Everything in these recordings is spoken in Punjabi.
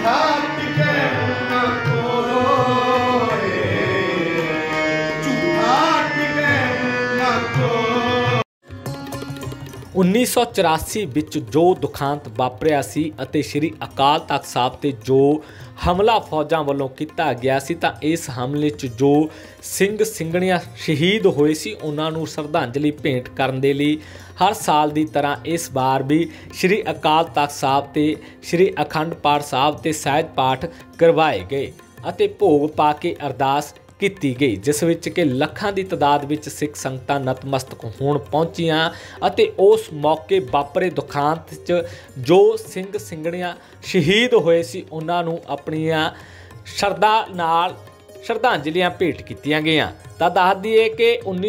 ਉੱਨੀ ਸੌ 84 ਵਿੱਚ ਜੋ ਦੁਖਾਂਤ ਵਾਪਰਿਆ ਸੀ ਅਤੇ ਸ਼੍ਰੀ ਅਕਾਲ ਤਖਤ ਸਾਹਿਬ ਤੇ ਜੋ ਹਮਲਾ ਫੌਜਾਂ ਵੱਲੋਂ ਕੀਤਾ ਗਿਆ ਸੀ ਤਾਂ ਇਸ ਹਮਲੇ 'ਚ ਜੋ ਸਿੰਘ ਸਿੰਘਣੀਆਂ ਸ਼ਹੀਦ ਹੋਏ ਸੀ ਉਹਨਾਂ ਨੂੰ ਸ਼ਰਧਾਂਜਲੀ ਭੇਂਟ ਕਰਨ ਦੇ ਲਈ ਹਰ ਸਾਲ ਦੀ ਤਰ੍ਹਾਂ ਇਸ ਵਾਰ ਵੀ ਸ਼੍ਰੀ ਅਕਾਲ ਤਖਤ ਸਾਹਿਬ ਤੇ ਸ਼੍ਰੀ ਅਖੰਡ ਪਾਠ ਸਾਹਿਬ ਤੇ ਸਹਿਜ ਪਾਠ ਕਰਵਾਏ ਗਏ ਅਤੇ ਭੋਗ ਪਾ ਕੇ ਅਰਦਾਸ ਕੀਤੀ ਗਈ, ਜਿਸ ਵਿੱਚ ਕਿ ਲੱਖਾਂ ਦੀ ਤਾਦਾਦ ਵਿੱਚ ਸਿੱਖ ਸੰਗਤਾਂ ਨਤਮਸਤਕ ਹੋਣ ਪਹੁੰਚੀਆਂ ਅਤੇ ਉਸ ਮੌਕੇ ਵਾਪਰੇ ਦੁਖਾਂਤ 'ਚ ਜੋ ਸਿੰਘ ਸਿੰਘਣੀਆਂ ਸ਼ਹੀਦ ਹੋਏ ਸੀ ਉਹਨਾਂ ਨੂੰ ਆਪਣੀਆਂ ਸ਼ਰਧਾ ਨਾਲ ਸ਼ਰਧਾਂਜਲੀਆਂ ਭੇਟ ਕੀਤੀਆਂ ਗਈਆਂ। ਤਾਂ ਦੱਸ ਦਈਏ ਕਿ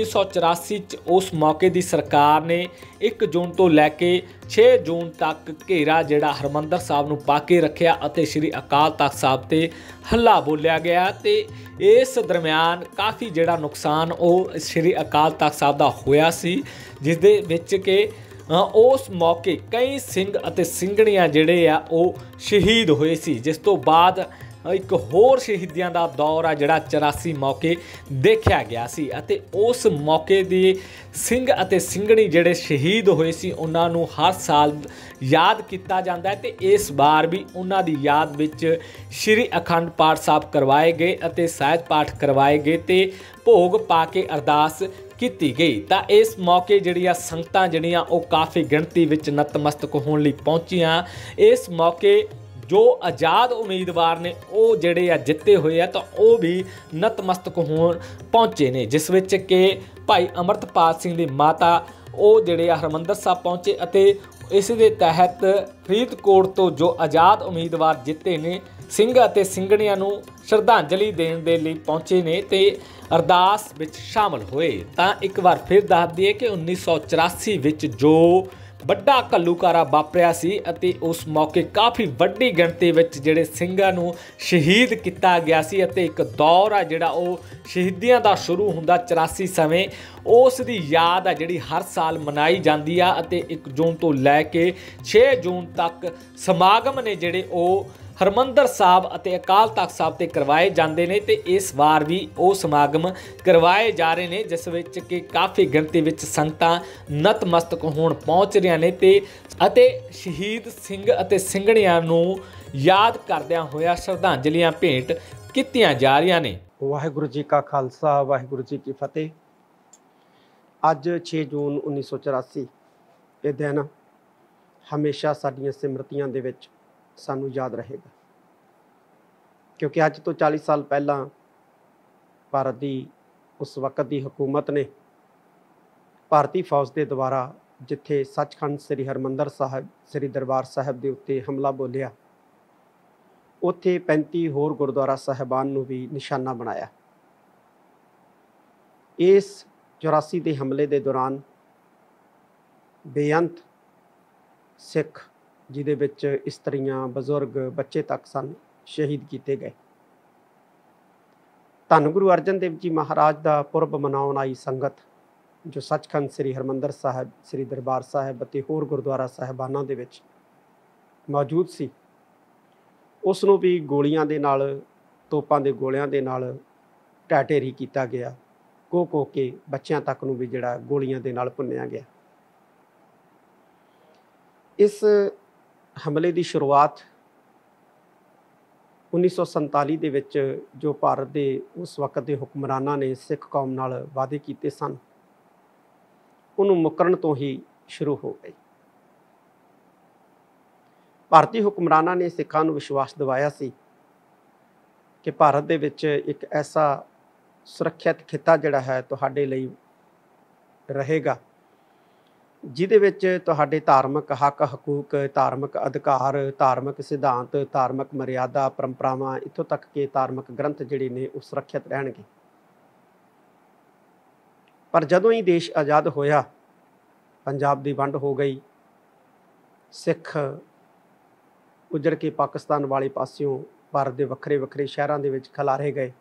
1984 'ਚ ਉਸ ਮੌਕੇ ਦੀ ਸਰਕਾਰ ਨੇ 1 ਜੂਨ ਤੋਂ ਲੈ ਕੇ 6 ਜੂਨ ਤੱਕ ਘੇਰਾ ਜਿਹੜਾ ਹਰਿਮੰਦਰ ਸਾਹਿਬ ਨੂੰ ਪਾ ਕੇ ਰੱਖਿਆ ਅਤੇ ਸ਼੍ਰੀ ਅਕਾਲ ਤਖਤ ਸਾਹਿਬ ਤੇ ਹੱਲਾ ਬੋਲਿਆ ਗਿਆ ਤੇ ਇਸ ਦਰਮਿਆਨ ਕਾਫੀ ਜਿਹੜਾ ਨੁਕਸਾਨ ਉਹ ਸ਼੍ਰੀ ਅਕਾਲ ਤਖਤ ਸਾਹਿਬ ਦਾ ਹੋਇਆ ਸੀ, ਜਿਸ ਦੇ ਵਿੱਚ ਕਿ ਉਸ ਮੌਕੇ ਕਈ ਸਿੰਘ ਅਤੇ ਸਿੰਘਣੀਆਂ ਜਿਹੜੇ ਆ ਉਹ ਸ਼ਹੀਦ ਹੋਏ ਸੀ, ਜਿਸ ਤੋਂ ਬਾਅਦ ਇੱਕ ਹੋਰ ਸ਼ਹੀਦੀਆਂ ਦਾ ਦੌਰ ਆ ਜਿਹੜਾ 84 ਮੌਕੇ ਦੇਖਿਆ ਗਿਆ ਸੀ ਅਤੇ ਉਸ ਮੌਕੇ ਦੇ ਸਿੰਘ ਅਤੇ ਸਿੰਘਣੀ ਜਿਹੜੇ ਸ਼ਹੀਦ ਹੋਏ ਸੀ ਉਹਨਾਂ ਨੂੰ ਹਰ ਸਾਲ ਯਾਦ ਕੀਤਾ ਜਾਂਦਾ ਹੈ ਤੇ ਇਸ ਵਾਰ ਵੀ ਉਹਨਾਂ ਦੀ ਯਾਦ ਵਿੱਚ ਸ਼੍ਰੀ ਅਖੰਡ ਪਾਠ ਸਾਹਿਬ ਕਰਵਾਏ ਗਏ ਅਤੇ ਸਹਿਜ ਪਾਠ ਕਰਵਾਏ ਗਏ ਤੇ ਭੋਗ ਪਾ ਕੇ ਅਰਦਾਸ ਕੀਤੀ ਗਈ। ਤਾਂ ਇਸ ਮੌਕੇ ਜਿਹੜੀਆਂ ਸੰਗਤਾਂ ਜਿਹੜੀਆਂ ਉਹ ਕਾਫੀ ਗਿਣਤੀ ਵਿੱਚ ਨਤਮਸਤਕ ਹੋਣ ਲਈ ਪਹੁੰਚੀਆਂ। ਇਸ ਮੌਕੇ ਜੋ ਆਜ਼ਾਦ ਉਮੀਦਵਾਰ ਨੇ ਉਹ ਜਿਹੜੇ ਆ ਜਿੱਤੇ ਹੋਏ ਆ ਤਾਂ ਉਹ ਵੀ ਨਤਮਸਤਕ ਹੋਣ ਪਹੁੰਚੇ ਨੇ, ਜਿਸ ਵਿੱਚ ਕਿ ਭਾਈ ਅਮਰਤਪਾਲ ਸਿੰਘ ਦੀ ਮਾਤਾ ਉਹ ਜਿਹੜੇ ਆ ਹਰਿਮੰਦਰ ਸਾਹਿਬ ਪਹੁੰਚੇ ਅਤੇ ਇਸ ਦੇ ਤਹਿਤ ਫਰੀਦਕੋਟ ਤੋਂ ਜੋ ਆਜ਼ਾਦ ਉਮੀਦਵਾਰ ਜਿੱਤੇ ਨੇ ਸਿੰਘ ਅਤੇ ਸਿੰਘਣੀਆਂ ਨੂੰ ਸ਼ਰਧਾਂਜਲੀ ਦੇਣ ਦੇ ਲਈ ਪਹੁੰਚੇ ਨੇ ਤੇ ਅਰਦਾਸ ਵਿੱਚ ਸ਼ਾਮਲ ਹੋਏ। ਤਾਂ ਇੱਕ ਵਾਰ ਫਿਰ ਦੱਸ ਦਈਏ ਕਿ 1984 ਵਿੱਚ ਜੋ ਵੱਡਾ ਘੱਲੂਘਾਰਾ ਵਾਪਰਿਆ ਸੀ ਅਤੇ ਉਸ ਮੌਕੇ ਕਾਫੀ ਵੱਡੀ ਗਿਣਤੀ ਵਿੱਚ ਜਿਹੜੇ ਸਿੰਘਾਂ ਨੂੰ ਸ਼ਹੀਦ ਕੀਤਾ ਗਿਆ ਸੀ ਅਤੇ ਇੱਕ ਦੌਰ ਆ ਜਿਹੜਾ ਉਹ ਸ਼ਹੀਦੀਆਂ ਦਾ ਸ਼ੁਰੂ ਹੁੰਦਾ 84 ਸਮੇਂ ਉਸ ਦੀ ਯਾਦ ਆ ਜਿਹੜੀ ਹਰ ਸਾਲ ਮਨਾਈ ਜਾਂਦੀ ਆ ਅਤੇ 1 ਜੂਨ ਤੋਂ ਲੈ ਕੇ 6 ਜੂਨ ਤੱਕ ਸਮਾਗਮ ਨੇ ਜਿਹੜੇ ਉਹ ਹਰਿਮੰਦਰ ਸਾਹਿਬ ਅਤੇ ਅਕਾਲ ਤਖਤ ਸਾਹਿਬ ਤੇ ਕਰਵਾਏ ਜਾਂਦੇ ਨੇ ਤੇ ਇਸ ਵਾਰ ਵੀ ਉਹ ਸਮਾਗਮ ਕਰਵਾਏ ਜਾ ਰਹੇ ਨੇ, ਜਿਸ ਵਿੱਚ ਕਿ ਕਾਫੀ ਗਿਣਤੀ ਵਿੱਚ ਸੰਗਤਾਂ ਨਤਮਸਤਕ ਹੋਣ ਪਹੁੰਚ ਰਹੀਆਂ ਨੇ ਤੇ ਅਤੇ ਸ਼ਹੀਦ ਸਿੰਘ ਅਤੇ ਸਿੰਘਣੀਆਂ ਨੂੰ ਯਾਦ ਕਰਦਿਆਂ ਹੋਇਆ ਸ਼ਰਧਾਂਜਲੀਆਂ ਭੇਂਟ ਕੀਤੀਆਂ ਜਾ ਰਹੀਆਂ ਨੇ। ਵਾਹਿਗੁਰੂ ਜੀ ਕਾ ਖਾਲਸਾ ਵਾਹਿਗੁਰੂ ਜੀ ਕੀ ਫਤਿਹ। ਅੱਜ 6 ਜੂਨ 1984 ਇਹ ਦਿਨ ਹਮੇਸ਼ਾ ਸਾਡੀਆਂ ਸਿਮਰਤੀਆਂ ਦੇ ਵਿੱਚ ਸਾਨੂੰ ਯਾਦ ਰਹੇਗਾ, ਕਿਉਂਕਿ ਅੱਜ ਤੋਂ 40 ਸਾਲ ਪਹਿਲਾਂ ਭਾਰਤ ਦੀ ਉਸ ਵਕਤ ਦੀ ਹਕੂਮਤ ਨੇ ਭਾਰਤੀ ਫੌਜ ਦੇ ਦੁਆਰਾ ਜਿੱਥੇ ਸੱਚਖੰਡ ਸ੍ਰੀ ਹਰਿਮੰਦਰ ਸਾਹਿਬ ਸ੍ਰੀ ਦਰਬਾਰ ਸਾਹਿਬ ਦੇ ਉੱਤੇ ਹਮਲਾ ਬੋਲਿਆ, ਉੱਥੇ 35 ਹੋਰ ਗੁਰਦੁਆਰਾ ਸਾਹਿਬਾਨ ਨੂੰ ਵੀ ਨਿਸ਼ਾਨਾ ਬਣਾਇਆ। ਇਸ 84 ਦੇ ਹਮਲੇ ਦੇ ਦੌਰਾਨ ਬੇਅੰਤ ਸਿੱਖ ਜਿਹਦੇ ਵਿੱਚ ਇਸਤਰੀਆਂ ਬਜ਼ੁਰਗ ਬੱਚੇ ਤੱਕ ਸਨ ਸ਼ਹੀਦ ਕੀਤੇ ਗਏ। ਧੰਨ ਗੁਰੂ ਅਰਜਨ ਦੇਵ ਜੀ ਮਹਾਰਾਜ ਦਾ ਪੁਰਬ ਮਨਾਉਣ ਆਈ ਸੰਗਤ ਜੋ ਸੱਚਖੰਡ ਸ੍ਰੀ ਹਰਿਮੰਦਰ ਸਾਹਿਬ ਸ੍ਰੀ ਦਰਬਾਰ ਸਾਹਿਬ ਅਤੇ ਹੋਰ ਗੁਰਦੁਆਰਾ ਸਾਹਿਬਾਨਾਂ ਦੇ ਵਿੱਚ ਮੌਜੂਦ ਸੀ, ਉਸ ਨੂੰ ਵੀ ਗੋਲੀਆਂ ਦੇ ਨਾਲ ਤੋਪਾਂ ਦੇ ਗੋਲਿਆਂ ਦੇ ਨਾਲ ਢਹਿ ਢੇਰੀ ਕੀਤਾ ਗਿਆ। ਕੋ ਕੇ ਬੱਚਿਆਂ ਤੱਕ ਨੂੰ ਵੀ ਜਿਹੜਾ ਗੋਲੀਆਂ ਦੇ ਨਾਲ ਭੁੰਨਿਆ ਗਿਆ। ਇਸ ਹਮਲੇ ਦੀ ਸ਼ੁਰੂਆਤ 1947 ਦੇ ਵਿੱਚ ਜੋ ਭਾਰਤ ਦੇ ਉਸ ਵਕਤ ਦੇ ਹੁਕਮਰਾਨਾਂ ਨੇ ਸਿੱਖ ਕੌਮ ਨਾਲ ਵਾਅਦੇ ਕੀਤੇ ਸਨ ਉਹਨੂੰ ਮੁਕਰਨ ਤੋਂ ਹੀ ਸ਼ੁਰੂ ਹੋ ਗਈ। ਭਾਰਤੀ ਹੁਕਮਰਾਨਾਂ ਨੇ ਸਿੱਖਾਂ ਨੂੰ ਵਿਸ਼ਵਾਸ ਦਿਵਾਇਆ ਸੀ ਕਿ ਭਾਰਤ ਦੇ ਵਿੱਚ ਇੱਕ ਐਸਾ ਸੁਰੱਖਿਅਤ ਖਿੱਤਾ ਜਿਹੜਾ ਹੈ ਤੁਹਾਡੇ ਲਈ ਰਹੇਗਾ ਜਿਹਦੇ ਵਿੱਚ ਤੁਹਾਡੇ ਧਾਰਮਿਕ ਹੱਕ ਹਕੂਕ ਧਾਰਮਿਕ ਅਧਿਕਾਰ ਧਾਰਮਿਕ ਸਿਧਾਂਤ ਧਾਰਮਿਕ ਮਰਿਆਦਾ ਪਰੰਪਰਾਵਾਂ ਇੱਥੋਂ ਤੱਕ ਕਿ ਧਾਰਮਿਕ ਗ੍ਰੰਥ ਜਿਹੜੇ ਨੇ ਉਹ ਸੁਰੱਖਿਅਤ ਰਹਿਣਗੇ। ਪਰ ਜਦੋਂ ਹੀ ਦੇਸ਼ ਆਜ਼ਾਦ ਹੋਇਆ, ਪੰਜਾਬ ਦੀ ਵੰਡ ਹੋ ਗਈ, ਸਿੱਖ ਉੱਜੜ ਕੇ ਪਾਕਿਸਤਾਨ ਵਾਲੇ ਪਾਸਿਓਂ ਭਾਰਤ ਦੇ ਵੱਖਰੇ ਵੱਖਰੇ ਸ਼ਹਿਰਾਂ ਦੇ ਵਿੱਚ ਖਿਲਾਰੇ ਗਏ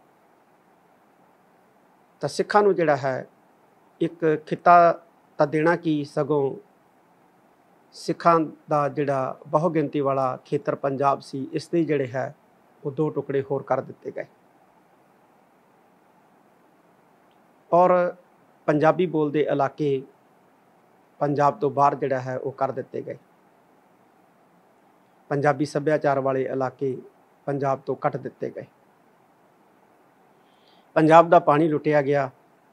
ਤਾਂ ਸਿੱਖਾਂ ਨੂੰ ਜਿਹੜਾ ਹੈ ਇੱਕ ਖਿੱਤਾ ਤਾਂ ਦੇਣਾ ਕੀ ਸਗੋਂ ਸਿੱਖਾਂ ਦਾ ਜਿਹੜਾ ਬਹੁ ਗਿਣਤੀ ਵਾਲਾ ਖੇਤਰ ਪੰਜਾਬ ਸੀ, ਇਸ ਦੇ ਜਿਹੜੇ ਹੈ ਉਹ 2 ਟੁਕੜੇ ਹੋਰ ਕਰ ਦਿੱਤੇ ਗਏ ਔਰ ਪੰਜਾਬੀ ਬੋਲਦੇ ਇਲਾਕੇ ਪੰਜਾਬ ਤੋਂ ਬਾਹਰ ਜਿਹੜਾ ਹੈ ਉਹ ਕਰ ਦਿੱਤੇ ਗਏ। ਪੰਜਾਬੀ ਸੱਭਿਆਚਾਰ ਵਾਲੇ ਇਲਾਕੇ ਪੰਜਾਬ ਤੋਂ ਕੱਟ ਦਿੱਤੇ ਗਏ। ਪੰਜਾਬ ਦਾ ਪਾਣੀ ਲੁੱਟਿਆ ਗਿਆ।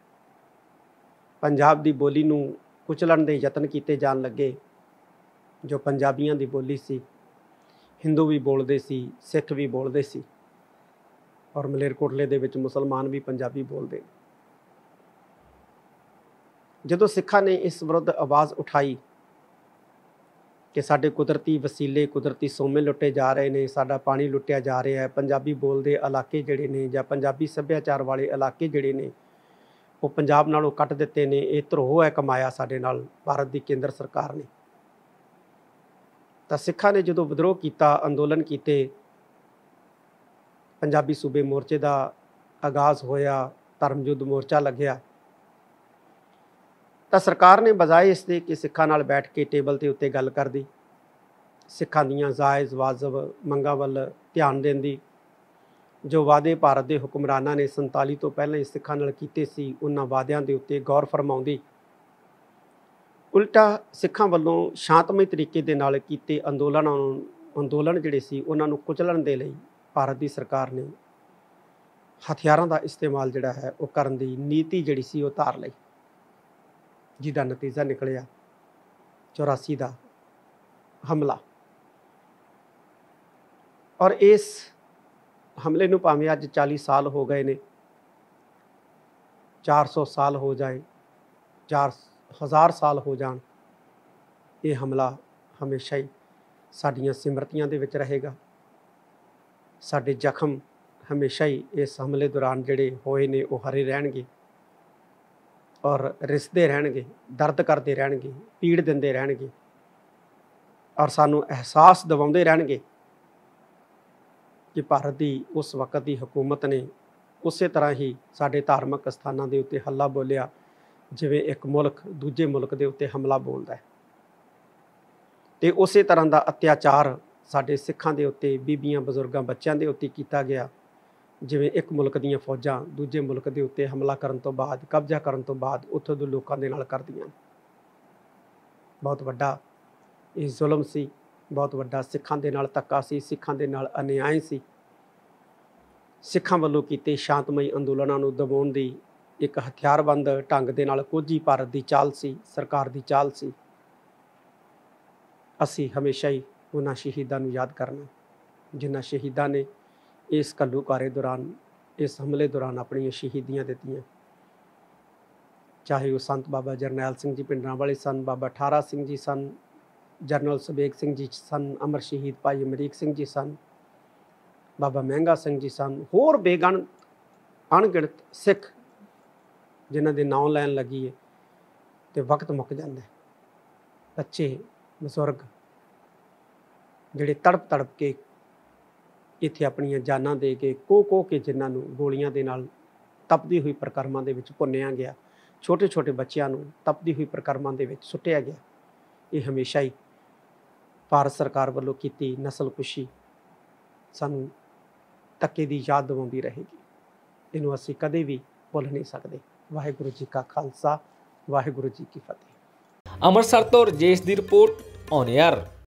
ਪੰਜਾਬ ਦੀ ਬੋਲੀ ਨੂੰ ਕੁਚਲਣ ਦੇ ਯਤਨ ਕੀਤੇ ਜਾਣ ਲੱਗੇ। ਜੋ ਪੰਜਾਬੀਆਂ ਦੀ ਬੋਲੀ ਸੀ, ਹਿੰਦੂ ਵੀ ਬੋਲਦੇ ਸੀ, ਸਿੱਖ ਵੀ ਬੋਲਦੇ ਸੀ ਔਰ ਮਲੇਰਕੋਟਲੇ ਦੇ ਵਿੱਚ ਮੁਸਲਮਾਨ ਵੀ ਪੰਜਾਬੀ ਬੋਲਦੇ। ਜਦੋਂ ਸਿੱਖਾਂ ਨੇ ਇਸ ਵਿਰੁੱਧ ਆਵਾਜ਼ ਉਠਾਈ ਕਿ ਸਾਡੇ ਕੁਦਰਤੀ ਵਸੀਲੇ, ਕੁਦਰਤੀ ਸੋਮੇ ਲੁੱਟੇ ਜਾ ਰਹੇ ਨੇ, ਸਾਡਾ ਪਾਣੀ ਲੁੱਟਿਆ ਜਾ ਰਿਹਾ ਹੈ, ਪੰਜਾਬੀ ਬੋਲਦੇ ਇਲਾਕੇ ਜਿਹੜੇ ਨੇ ਜਾਂ ਪੰਜਾਬੀ ਸੱਭਿਆਚਾਰ ਵਾਲੇ ਇਲਾਕੇ ਜਿਹੜੇ ਨੇ ਉਹ ਪੰਜਾਬ ਨਾਲੋਂ ਕੱਟ ਦਿੱਤੇ ਨੇ, ਇਹ ਧਰੋਹ ਹੈ ਕਮਾਇਆ ਸਾਡੇ ਨਾਲ ਭਾਰਤ ਦੀ ਕੇਂਦਰ ਸਰਕਾਰ ਨੇ। ਤਾਂ ਸਿੱਖਾਂ ਨੇ ਜਦੋਂ ਵਿਦਰੋਹ ਕੀਤਾ, ਅੰਦੋਲਨ ਕੀਤੇ, ਪੰਜਾਬੀ ਸੂਬੇ ਮੋਰਚੇ ਦਾ ਆਗਾਜ਼ ਹੋਇਆ, ਧਰਮ ਯੁੱਧ ਮੋਰਚਾ ਲੱਗਿਆ, ਤਾਂ ਸਰਕਾਰ ਨੇ ਬਜਾਏ ਇਸ ਦੇ ਕਿ ਸਿੱਖਾਂ ਨਾਲ ਬੈਠ ਕੇ ਟੇਬਲ ਦੇ ਉੱਤੇ ਗੱਲ ਕਰਦੀ, ਸਿੱਖਾਂ ਦੀਆਂ ਜਾਇਜ਼ ਵਾਜਬ ਮੰਗਾਂ ਵੱਲ ਧਿਆਨ ਦਿੰਦੀ, ਜੋ ਵਾਅਦੇ ਭਾਰਤ ਦੇ ਹੁਕਮਰਾਨਾਂ ਨੇ 47 ਤੋਂ ਪਹਿਲਾਂ ਹੀ ਸਿੱਖਾਂ ਨਾਲ ਕੀਤੇ ਸੀ, ਉਹਨਾਂ ਵਾਅਦਿਆਂ ਦੇ ਉੱਤੇ ਗੌਰ ਫਰਮਾਉਂਦੀ, ਉਲਟਾ ਸਿੱਖਾਂ ਵੱਲੋਂ ਸ਼ਾਂਤਮਈ ਤਰੀਕੇ ਦੇ ਨਾਲ ਕੀਤੇ ਅੰਦੋਲਨ ਜਿਹੜੇ ਸੀ ਉਹਨਾਂ ਨੂੰ ਕੁਚਲਣ ਦੇ ਲਈ ਭਾਰਤ ਦੀ ਸਰਕਾਰ ਨੇ ਹਥਿਆਰਾਂ ਦਾ ਇਸਤੇਮਾਲ ਜਿਹੜਾ ਹੈ ਉਹ ਕਰਨ ਦੀ ਨੀਤੀ ਜਿਹੜੀ ਸੀ ਉਹ ਧਾਰ ਲਈ, ਜਿਹਦਾ ਨਤੀਜਾ ਨਿਕਲਿਆ 84 ਦਾ ਹਮਲਾ। ਔਰ ਇਸ ਹਮਲੇ ਨੂੰ ਭਾਵੇਂ ਅੱਜ 40 ਸਾਲ ਹੋ ਗਏ ਨੇ, 400 ਸਾਲ ਹੋ ਜਾਏ, 4000 ਸਾਲ ਹੋ ਜਾਣ, ਇਹ ਹਮਲਾ ਹਮੇਸ਼ਾ ਹੀ ਸਾਡੀਆਂ ਸਿਮਰਤੀਆਂ ਦੇ ਵਿੱਚ ਰਹੇਗਾ। ਸਾਡੇ ਜ਼ਖਮ ਹਮੇਸ਼ਾ ਹੀ ਇਸ ਹਮਲੇ ਦੌਰਾਨ ਜਿਹੜੇ ਹੋਏ ਨੇ ਉਹ ਹਰੇ ਰਹਿਣਗੇ ਔਰ ਰਿਸਦੇ ਰਹਿਣਗੇ, ਦਰਦ ਕਰਦੇ ਰਹਿਣਗੇ, ਪੀੜ ਦਿੰਦੇ ਰਹਿਣਗੇ ਔਰ ਸਾਨੂੰ ਅਹਿਸਾਸ ਦਿਵਾਉਂਦੇ ਰਹਿਣਗੇ ਕਿ ਭਾਰਤ ਦੀ ਉਸ ਵਕਤ ਦੀ ਹਕੂਮਤ ਨੇ ਉਸੇ ਤਰ੍ਹਾਂ ਹੀ ਸਾਡੇ ਧਾਰਮਿਕ ਸਥਾਨਾਂ ਦੇ ਉੱਤੇ ਹੱਲਾ ਬੋਲਿਆ ਜਿਵੇਂ ਇੱਕ ਮੁਲਕ ਦੂਜੇ ਮੁਲਕ ਦੇ ਉੱਤੇ ਹਮਲਾ ਬੋਲਦਾ ਹੈ। ਤੇ ਉਸੇ ਤਰ੍ਹਾਂ ਦਾ ਅਤਿਆਚਾਰ ਸਾਡੇ ਸਿੱਖਾਂ ਦੇ ਉੱਤੇ, ਬੀਬੀਆਂ, ਬਜ਼ੁਰਗਾਂ, ਬੱਚਿਆਂ ਦੇ ਉੱਤੇ ਕੀਤਾ ਗਿਆ ਜਿਵੇਂ ਇੱਕ ਮੁਲਕ ਦੀਆਂ ਫੌਜਾਂ ਦੂਜੇ ਮੁਲਕ ਦੇ ਉੱਤੇ ਹਮਲਾ ਕਰਨ ਤੋਂ ਬਾਅਦ, ਕਬਜ਼ਾ ਕਰਨ ਤੋਂ ਬਾਅਦ ਉੱਥੋਂ ਦੇ ਲੋਕਾਂ ਦੇ ਨਾਲ ਕਰਦੀਆਂ। ਬਹੁਤ ਵੱਡਾ ਇਹ ਜ਼ੁਲਮ ਸੀ, ਬਹੁਤ ਵੱਡਾ ਸਿੱਖਾਂ ਦੇ ਨਾਲ ਧੱਕਾ ਸੀ, ਸਿੱਖਾਂ ਦੇ ਨਾਲ ਅਨਿਆਏ ਸੀ। ਸਿੱਖਾਂ ਵੱਲੋਂ ਕੀਤੇ ਸ਼ਾਂਤਮਈ ਅੰਦੋਲਨਾਂ ਨੂੰ ਦਬਾਉਣ ਦੀ ਇੱਕ ਹਥਿਆਰਬੰਦ ਢੰਗ ਦੇ ਨਾਲ ਕੋਝੀ ਭਾਰਤ ਦੀ ਚਾਲ ਸੀ, ਸਰਕਾਰ ਦੀ ਚਾਲ ਸੀ। ਅਸੀਂ ਹਮੇਸ਼ਾ ਹੀ ਉਹਨਾਂ ਸ਼ਹੀਦਾਂ ਨੂੰ ਯਾਦ ਕਰਨਾ ਜਿਨ੍ਹਾਂ ਸ਼ਹੀਦਾਂ ਨੇ ਇਸ ਘੱਲੂਘਾਰੇ ਦੌਰਾਨ, ਇਸ ਹਮਲੇ ਦੌਰਾਨ ਆਪਣੀਆਂ ਸ਼ਹੀਦੀਆਂ ਦਿੱਤੀਆਂ। ਚਾਹੇ ਉਹ ਸੰਤ ਬਾਬਾ ਜਰਨੈਲ ਸਿੰਘ ਜੀ ਭਿੰਡਰਾਂਵਾਲੇ ਸਨ, ਬਾਬਾ ਠਾਰਾ ਸਿੰਘ ਜੀ ਸਨ, ਜਰਨਲ ਸੁਬੇਗ ਸਿੰਘ ਜੀ ਸਨ, ਅਮਰ ਸ਼ਹੀਦ ਭਾਈ ਅਮਰੀਕ ਸਿੰਘ ਜੀ ਸਨ, ਬਾਬਾ ਮਹਿੰਗਾ ਸਿੰਘ ਜੀ ਸਨ, ਹੋਰ ਅਣਗਿਣਤ ਸਿੱਖ ਜਿਨ੍ਹਾਂ ਦੇ ਨਾਂ ਲੈਣ ਲੱਗੀਏ ਤੇ ਵਕਤ ਮੁੱਕ ਜਾਂਦਾ। ਬੱਚੇ, ਬਜ਼ੁਰਗ ਜਿਹੜੇ ਤੜਪ ਕੇ ਇੱਥੇ ਆਪਣੀਆਂ ਜਾਨਾਂ ਦੇ ਕੇ ਕੋਹ ਕੇ ਜਿਨ੍ਹਾਂ ਨੂੰ ਗੋਲੀਆਂ ਦੇ ਨਾਲ ਤਪਦੀ ਹੋਈ ਪ੍ਰਕਰਮਾਂ ਦੇ ਵਿੱਚ ਭੁੰਨਿਆ ਗਿਆ, ਛੋਟੇ ਛੋਟੇ ਬੱਚਿਆਂ ਨੂੰ ਤਪਦੀ ਹੋਈ ਪ੍ਰਕਰਮਾਂ ਦੇ ਵਿੱਚ ਸੁੱਟਿਆ ਗਿਆ। ਇਹ ਹਮੇਸ਼ਾ ਹੀ ਭਾਰਤ ਸਰਕਾਰ ਵੱਲੋਂ ਕੀਤੀ ਨਸਲਕੁਸ਼ੀ ਸਾਨੂੰ ਧੱਕੇ ਦੀ ਯਾਦ ਦਿਵਾਉਂਦੀ ਰਹੇਗੀ। ਇਹਨੂੰ ਅਸੀਂ ਕਦੇ ਵੀ ਭੁੱਲ ਨਹੀਂ ਸਕਦੇ। ਵਾਹਿਗੁਰੂ ਜੀ ਕਾ ਖਾਲਸਾ, ਵਾਹਿਗੁਰੂ ਜੀ ਕੀ ਫਤਿਹ। ਅੰਮ੍ਰਿਤਸਰ ਤੋਂ ਰਜੇਸ਼ ਦੀ ਰਿਪੋਰਟ ਔਨ 에ਅਰ।